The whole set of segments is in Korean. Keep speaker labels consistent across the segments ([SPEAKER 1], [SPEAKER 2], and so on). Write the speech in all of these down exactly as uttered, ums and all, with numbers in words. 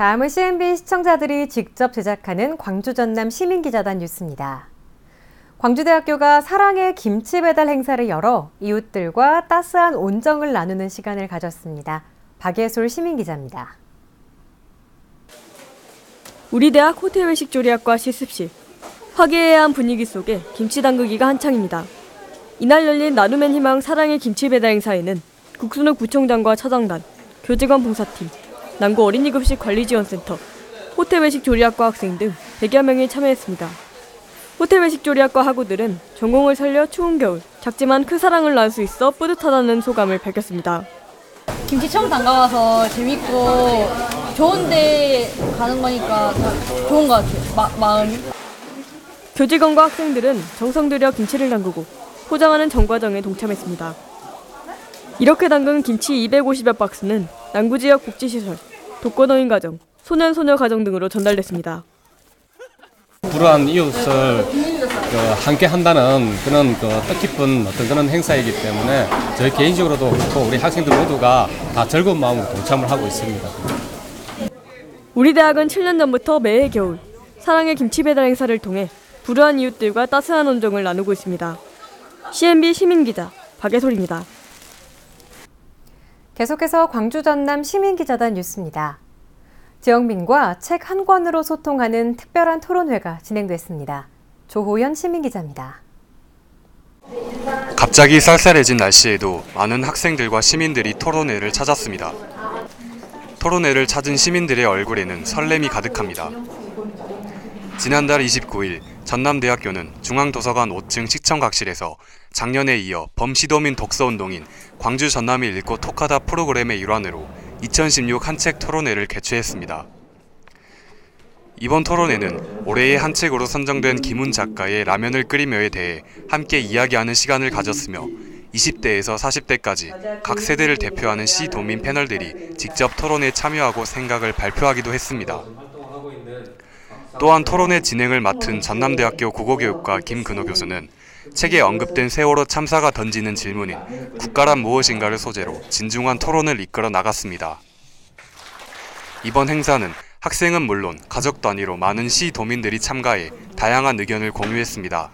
[SPEAKER 1] 다음은 씨엔비 시청자들이 직접 제작하는 광주 전남 시민기자단 뉴스입니다. 광주대학교가 사랑의 김치 배달 행사를 열어 이웃들과 따스한 온정을 나누는 시간을 가졌습니다. 박예솔 시민기자입니다.
[SPEAKER 2] 우리 대학 호텔외식조리학과 실습실. 화기애애한 분위기 속에 김치 담그기가 한창입니다. 이날 열린 나눔의 희망 사랑의 김치 배달 행사에는 국순읍 구청장과 차장단, 교직원 봉사팀, 남구 어린이급식 관리지원센터, 호텔외식조리학과 학생 등 백여 명이 참여했습니다. 호텔외식조리학과 학우들은 전공을 살려 추운 겨울 작지만 큰 사랑을 낳을 수 있어 뿌듯하다는 소감을 밝혔습니다.
[SPEAKER 3] 김치 처음 담가봐서 재밌고 좋은데 가는 거니까 좋은 것 같아요. 마, 마음이.
[SPEAKER 2] 교직원과 학생들은 정성 들여 김치를 담그고 포장하는 전 과정에 동참했습니다. 이렇게 담근 김치 이백오십여 박스는 남구 지역 복지시설, 독거노인 가정, 소년 소녀 가정 등으로 전달됐습니다.
[SPEAKER 4] 불우한 이웃을 그 함께 한다는 그런 그 뜻깊은 어떤 그런 행사이기 때문에 저희 개인적으로도 그렇고 우리 학생들 모두가 다 즐거운 마음으로 동참을 하고 있습니다.
[SPEAKER 2] 우리 대학은 칠 년 전부터 매해 겨울 사랑의 김치 배달 행사를 통해 불우한 이웃들과 따스한 온정을 나누고 있습니다. 씨엔비 시민기자 박예솔입니다.
[SPEAKER 1] 계속해서 광주 전남 시민기자단 뉴스입니다. 지역민과 책 한 권으로 소통하는 특별한 토론회가 진행됐습니다. 조호연 시민기자입니다.
[SPEAKER 5] 갑자기 쌀쌀해진 날씨에도 많은 학생들과 시민들이 토론회를 찾았습니다. 토론회를 찾은 시민들의 얼굴에는 설렘이 가득합니다. 지난달 이십구일 전남대학교는 중앙도서관 오 층 시청각실에서 작년에 이어 범시도민 독서운동인 광주 전남이 읽고 톡하다 프로그램의 일환으로 이천십육 한책 토론회를 개최했습니다. 이번 토론회는 올해의 한 책으로 선정된 김훈 작가의 라면을 끓이며에 대해 함께 이야기하는 시간을 가졌으며 이십 대에서 사십 대까지 각 세대를 대표하는 시도민 패널들이 직접 토론에 참여하고 생각을 발표하기도 했습니다. 또한 토론회 진행을 맡은 전남대학교 국어교육과 김근호 교수는 책에 언급된 세월호 참사가 던지는 질문인 국가란 무엇인가를 소재로 진중한 토론을 이끌어 나갔습니다. 이번 행사는 학생은 물론 가족 단위로 많은 시도민들이 참가해 다양한 의견을 공유했습니다.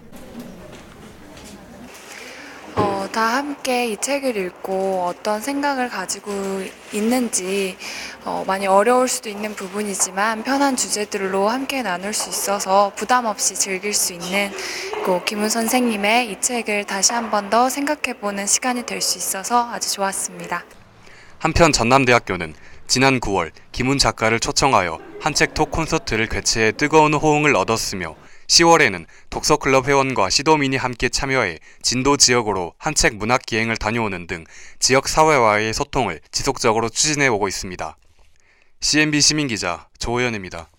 [SPEAKER 6] 어, 다 함께 이 책을 읽고 어떤 생각을 가지고 있는지 어, 많이 어려울 수도 있는 부분이지만 편한 주제들로 함께 나눌 수 있어서 부담 없이 즐길 수 있는 그 김훈 선생님의 이 책을 다시 한 번 더 생각해보는 시간이 될 수 있어서 아주 좋았습니다.
[SPEAKER 5] 한편 전남대학교는 지난 구월 김훈 작가를 초청하여 한책 톡 콘서트를 개최해 뜨거운 호응을 얻었으며 시월에는 독서클럽 회원과 시도민이 함께 참여해 진도 지역으로 한책 문학 기행을 다녀오는 등 지역 사회와의 소통을 지속적으로 추진해오고 있습니다. 씨엔비 시민기자 조호연입니다.